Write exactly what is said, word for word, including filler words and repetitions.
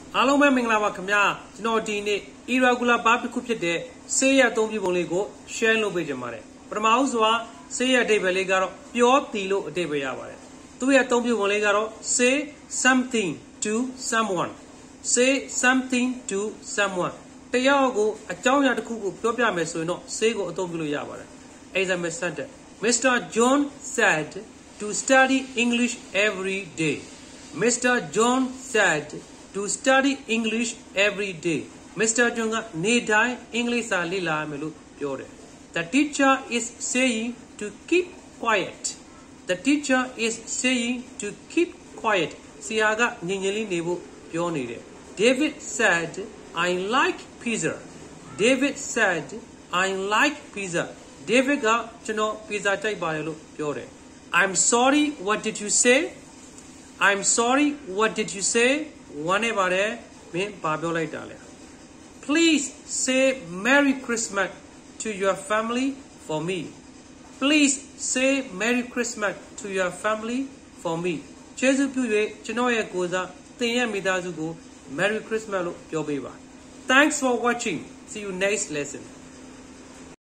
အားလုံးပဲမင်္ဂလာပါခင်ဗျာကျွန်တော်ဒီနေ့ irregular verb တစ်ခုဖြစ်တဲ့ say ရအသုံးပြုပုံလေးကို share လုပ်ပေးကြပါတယ်ပထမဦးစွာ say ရအဓိပ္ပာယ်လေးကတော့ပြောတည်လို့အဓိပ္ပာယ်ရပါတယ်သူ့ရဲ့အသုံးပြုပုံလေးကတော့ say something to someone say something to someone တယောက်ကိုအကြောင်းအရာတစ်ခုကိုပြောပြမယ်ဆိုရင်တော့ say ကိုအသုံးပြုလို့ရပါတယ် example sentence Mister John said to study English every day Mister John said to study English every day Mister John ကနေတိုင်း English စာလေ့လာရမယ်လို့ပြောတယ် The teacher is saying to keep quiet The teacher is saying to keep quiet ဆရာကငြိမ်ငြိမ်လေးနေဖို့ပြောနေတယ် David said I like pizza David said I like pizza David ကကျွန်တော် pizza ကြိုက်ပါတယ်လို့ပြောတယ် I'm sorry what did you say I'm sorry what did you say ဝမ်းနေပါတယ်မင်းဘာပြောလိုက်တာလဲ Please say Merry Christmas to your family for me Please say Merry Christmas to your family for me ကျေးဇူးပြု၍ကျွန်တော်ရဲ့ကိုယ်စားသင်ရဲ့မိသားစုကို Merry Christmas လို့ပြောပေးပါ Thanks for watching see you next lesson